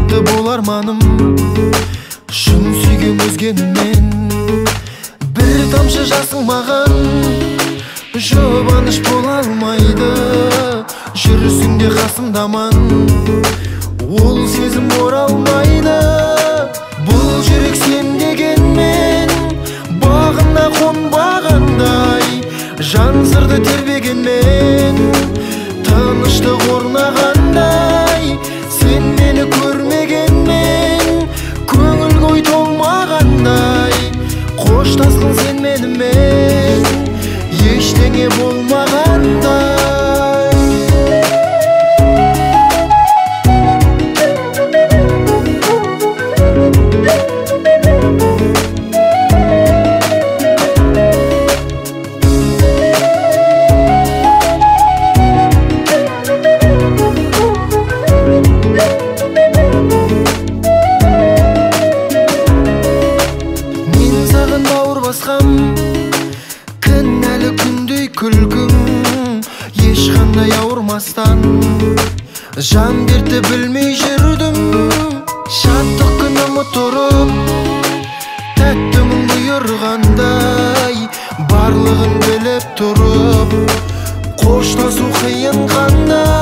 Бақытты болар маным шын сүйген өзгенмен. Бір тамшы жасың маған жұбаныш бола алмайды. Жүрісіңде қасымдаман, ол сезім оралмайды. Бұл жүрек сен дегенмен бағына қонбағандай, жан сырды тербегенмен тыныштық орнағандай. Сен мені көрмегенмен көңіл қой толмағандай. Қоштасқың сен менімен ештеңе болмағандай. Кінәлі күндей күлкің ешқандай ауырмастан, жан берді білмей жүрдім. Шаттық күнім тұрып тәтті мұң бұйырғандай, барлығын біліп тұрып қоштасу қиын қандай.